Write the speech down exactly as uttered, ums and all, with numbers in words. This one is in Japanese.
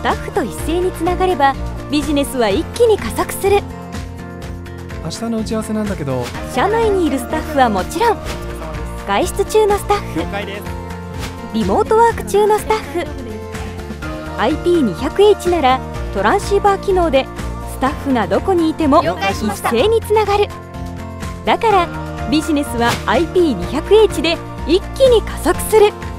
スタッフと一斉につながればビジネスは一気に加速する。 明日の打ち合わせなんだけど、 社内にいるスタッフはもちろん、外出中のスタッフ、リモートワーク中のスタッフ、 アイピーにひゃくエイチ ならトランシーバー機能でスタッフがどこにいても一斉につながる。だからビジネスは アイピーにひゃくエイチ で一気に加速する。